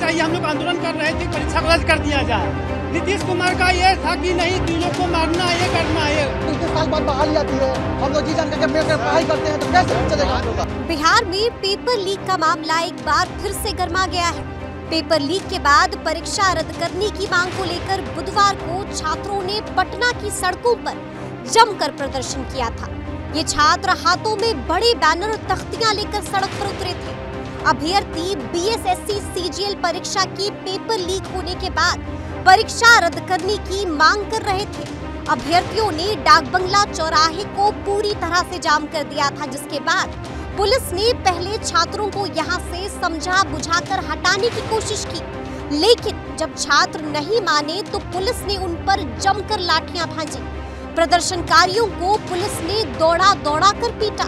चाहिए। हम लोग आंदोलन कर रहे थे, परीक्षा को रद्द कर दिया जाए। नीतीश कुमार का ये था कि नहीं, तीनों को मारना है, करना है। 3 साल बाद बहाली आती है, हम लोग जी जान करके पढ़ाई करते हैं तो कैसे चलेगा हम लोग? बिहार में पेपर लीक का मामला एक बार फिर से गर्मा गया है। पेपर लीक के बाद परीक्षा रद्द करने की मांग को लेकर बुधवार को छात्रों ने पटना की सड़कों पर जमकर प्रदर्शन किया था। ये छात्र हाथों में बड़े बैनर और तख्तियां लेकर सड़क पर उतरे थे। अभ्यर्थी बीएसएससी सीजीएल परीक्षा की पेपर लीक होने के बाद परीक्षा रद्द करने की मांग कर रहे थे। अभ्यर्थियों ने डाक बंगला चौराहे को पूरी तरह से जाम कर दिया था, जिसके बाद पुलिस ने पहले छात्रों को यहां से समझा बुझाकर हटाने की कोशिश की, लेकिन जब छात्र नहीं माने तो पुलिस ने उन पर जमकर लाठियां भांजी। प्रदर्शनकारियों को पुलिस ने दौड़ा दौड़ा कर पीटा।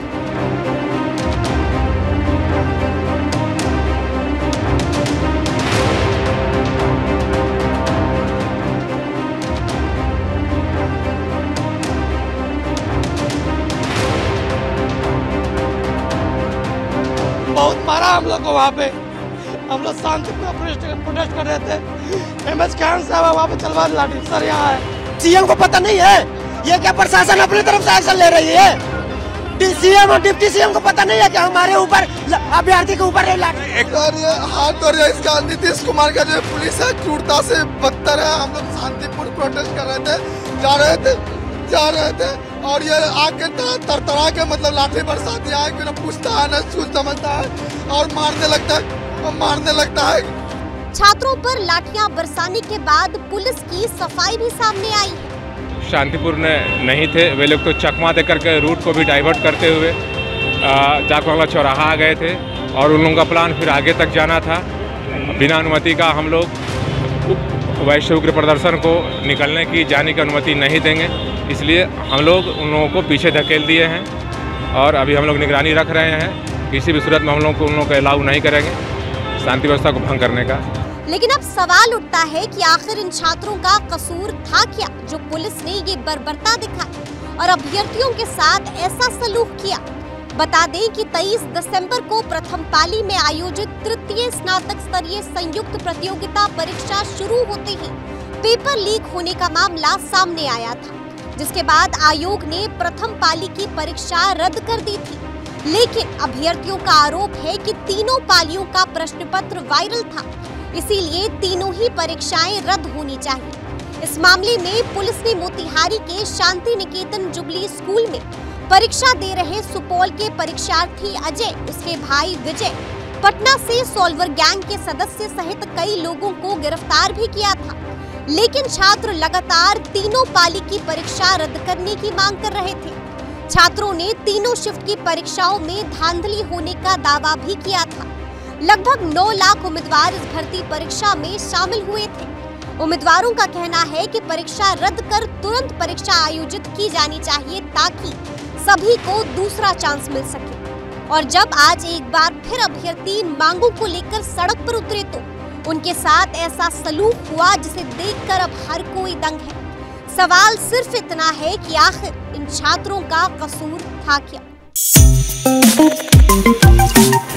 बहुत मारा हम लोग को वहाँ पे। हम लोग शांति प्रोटेस्ट कर रहे थे। एमएच खान साहब वहाँ पे तलवार लाठी सर यहाँ है। सीएम को पता नहीं है ये क्या प्रशासन अपनी तरफ से एक्शन ले रही है? सीएम और डिप्टी सीएम को पता नहीं है कि हमारे ऊपर अभ्यर्थी के ऊपर हाथ और इसका नीतीश कुमार का जो पुलिस है क्रूरता से बदतर है। हम लोग शांतिपूर्ण प्रोटेस्ट कर रहे थे, जा रहे थे और ये आके तरतरा के मतलब लाठी बरसा दिया है कि न पूछता है न सोच समझता है और मारने लगता है। छात्रों पर लाठियां बरसाने के बाद पुलिस की सफाई भी सामने आई है। शांतिपूर्ण नहीं थे वे लोग, तो चकमा देकर के रूट को भी डाइवर्ट करते हुए डाक बंगला चौराहा आ गए थे और उन लोगों का प्लान फिर आगे तक जाना था। बिना अनुमति का हम लोग वैश्य उग्र प्रदर्शन को निकलने की जाने की अनुमति नहीं देंगे, इसलिए हम लोग उन लोगों को पीछे धकेल दिए हैं और अभी हम लोग निगरानी रख रहे हैं। किसी भी सूरत में हम लोग को उन लोगों को अलाउ नहीं करेंगे शांति व्यवस्था को भंग करने का। लेकिन अब सवाल उठता है कि आखिर इन छात्रों का कसूर था क्या जो पुलिस ने ये बर्बरता दिखाई और अभ्यर्थियों के साथ ऐसा सलूक किया। बता दें कि 23 दिसंबर को प्रथम पाली में आयोजित तृतीय स्नातक स्तरीय संयुक्त प्रतियोगिता परीक्षा शुरू होते ही पेपर लीक होने का मामला सामने आया था, जिसके बाद आयोग ने प्रथम पाली की परीक्षा रद्द कर दी थी। लेकिन अभ्यर्थियों का आरोप है कि तीनों पालियों का प्रश्न पत्र वायरल था, इसीलिए तीनों ही परीक्षाएं रद्द होनी चाहिए। इस मामले में पुलिस ने मोतिहारी के शांति निकेतन जुबली स्कूल में परीक्षा दे रहे सुपौल के परीक्षार्थी अजय, उसके भाई विजय, पटना से सॉल्वर गैंग के सदस्य सहित कई लोगों को गिरफ्तार भी किया था। लेकिन छात्र लगातार तीनों पाली की परीक्षा रद्द करने की मांग कर रहे थे। छात्रों ने तीनों शिफ्ट की परीक्षाओं में धांधली होने का दावा भी किया था। लगभग 9 लाख उम्मीदवार इस भर्ती परीक्षा में शामिल हुए थे। उम्मीदवारों का कहना है कि परीक्षा रद्द कर तुरंत परीक्षा आयोजित की जानी चाहिए ताकि सभी को दूसरा चांस मिल सके। और जब आज एक बार फिर अभ्यर्थी मांगों को लेकर सड़क पर उतरे तो उनके साथ ऐसा सलूक हुआ जिसे देखकर अब हर कोई दंग है। सवाल सिर्फ इतना है कि आखिर इन छात्रों का कसूर था क्या?